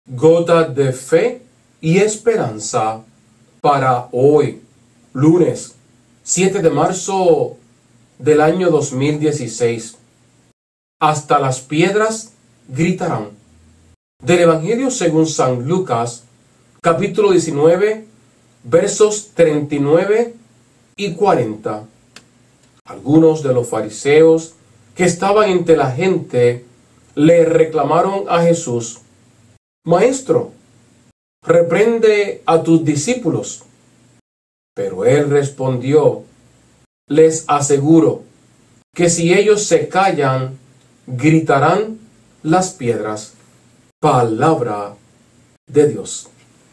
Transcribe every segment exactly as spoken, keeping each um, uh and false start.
Gota de fe y esperanza para hoy, lunes siete de marzo del año dos mil dieciséis. Hasta las piedras gritarán. Del Evangelio según San Lucas, capítulo diecinueve, versos treinta y nueve y cuarenta. Algunos de los fariseos que estaban entre la gente le reclamaron a Jesús: Maestro, reprende a tus discípulos. Pero él respondió: les aseguro que si ellos se callan, gritarán las piedras. Palabra de Dios.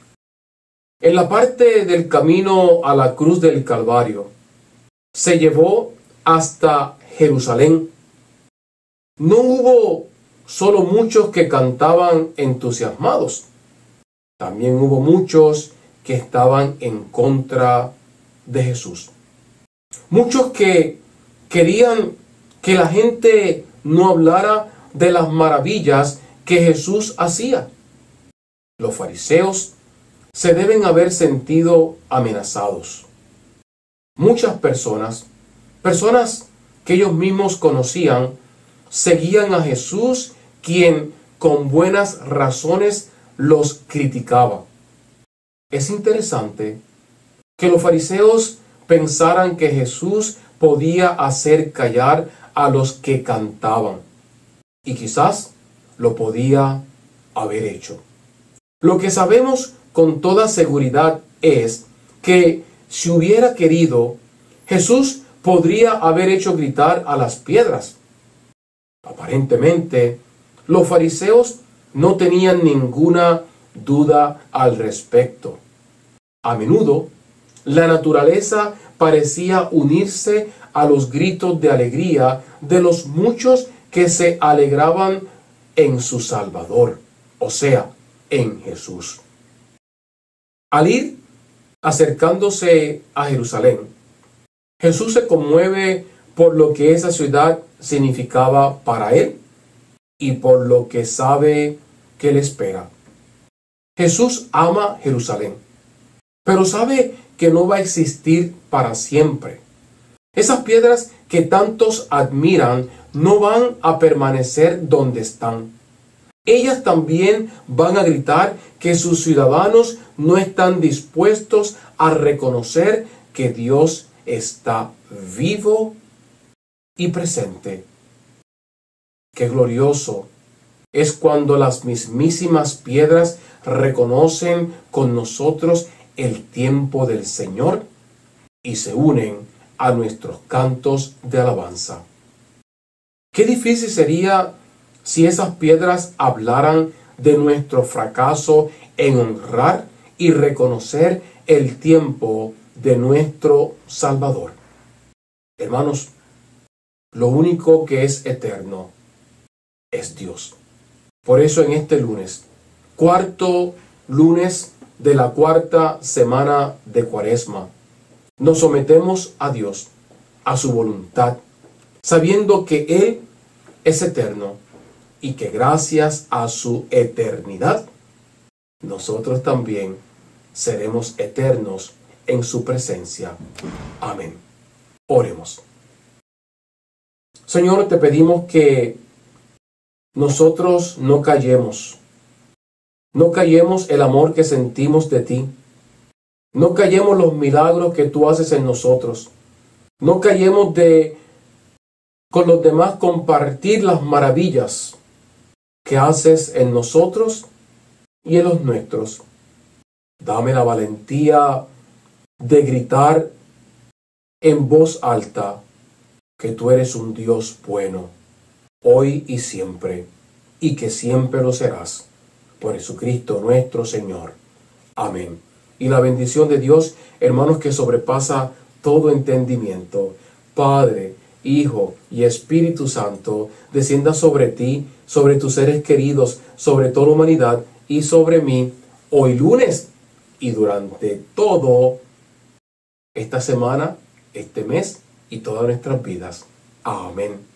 En la parte del camino a la cruz del Calvario, se llevó hasta Jerusalén. No hubo solo muchos que cantaban entusiasmados. También hubo muchos que estaban en contra de Jesús. Muchos que querían que la gente no hablara de las maravillas que Jesús hacía. Los fariseos se deben haber sentido amenazados. Muchas personas, personas que ellos mismos conocían, seguían a Jesús, quien con buenas razones los criticaba. Es interesante que los fariseos pensaran que Jesús podía hacer callar a los que cantaban, y quizás lo podía haber hecho. Lo que sabemos con toda seguridad es que si hubiera querido, Jesús podría haber hecho gritar a las piedras. Aparentemente, los fariseos no tenían ninguna duda al respecto. A menudo, la naturaleza parecía unirse a los gritos de alegría de los muchos que se alegraban en su Salvador, o sea, en Jesús. Al ir acercándose a Jerusalén, Jesús se conmueve por lo que esa ciudad significaba para él y por lo que sabe que le espera. Jesús ama Jerusalén, pero sabe que no va a existir para siempre. Esas piedras que tantos admiran no van a permanecer donde están. Ellas también van a gritar que sus ciudadanos no están dispuestos a reconocer que Dios está vivo y presente. Qué glorioso es cuando las mismísimas piedras reconocen con nosotros el tiempo del Señor y se unen a nuestros cantos de alabanza. Qué difícil sería si esas piedras hablaran de nuestro fracaso en honrar y reconocer el tiempo de nuestro Salvador. Hermanos, lo único que es eterno es Dios. Por eso en este lunes, cuarto lunes de la cuarta semana de Cuaresma, nos sometemos a Dios, a su voluntad, sabiendo que Él es eterno y que gracias a su eternidad, nosotros también seremos eternos en su presencia. Amén. Oremos. Señor, te pedimos que nosotros no callemos, no callemos el amor que sentimos de ti, no callemos los milagros que tú haces en nosotros, no callemos de con los demás compartir las maravillas que haces en nosotros y en los nuestros. Dame la valentía de gritar en voz alta que tú eres un Dios bueno, hoy y siempre, y que siempre lo serás. Por Jesucristo nuestro Señor. Amén. Y la bendición de Dios, hermanos, que sobrepasa todo entendimiento, Padre, Hijo y Espíritu Santo, descienda sobre ti, sobre tus seres queridos, sobre toda la humanidad y sobre mí, hoy lunes y durante todo esta semana, este mes y todas nuestras vidas. Amén.